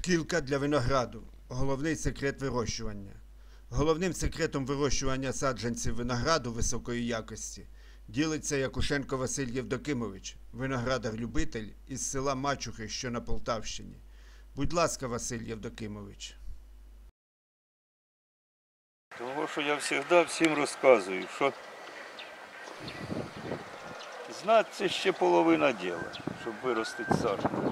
Шкілка для винограду – головний секрет вирощування. Головним секретом вирощування саджанців винограду високої якості ділиться Якушенко Василь Євдокимович, виноградар-любитель із села Мачухи, що на Полтавщині. Будь ласка, Василь Євдокимович. Тому що я завжди всім розказую, що знати – це ще половина діла, щоб виростити саджанець.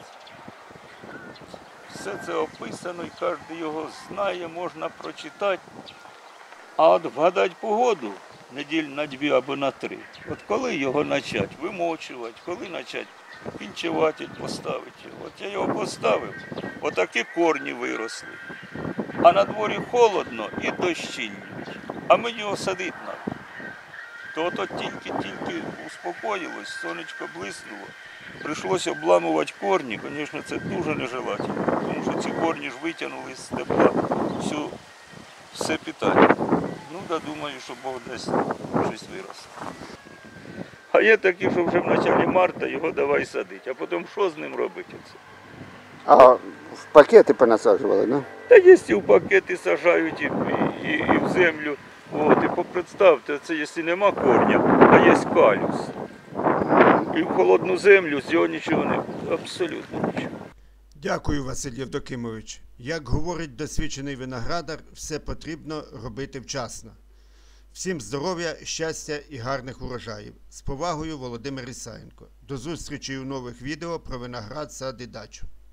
Все це описано і кожен його знає, можна прочитати. А от вгадати погоду неділь на 2 або на 3. От коли його почати вимочувати, коли почати пінчувати, поставити його. От я його поставив, отакі корні виросли. А на дворі холодно і дощинюють. А мені його садити треба. То тільки успокоїлось, сонечко блиснуло. Прийшлося обламувати корні, звісно, це дуже нежелательно, тому що ці корні ж витягнули з стебла все питання. Ну, да, думаю, що Бог дасть щось виросте. А є такі, що вже в початку марта його давай садити, а потім що з ним робити? А в пакети понасаджували, ну? Та є і в пакети сажають, і в землю. От, і представте, це якщо нема корня, а є калюс. І в холодну землю з цього нічого не буде, абсолютно нічого. Дякую, Василь Євдокимович. Як говорить досвідчений виноградар, все потрібно робити вчасно. Всім здоров'я, щастя і гарних урожаїв. З повагою, Володимир Ісаєнко. До зустрічі у нових відео про виноград, сад і дачу.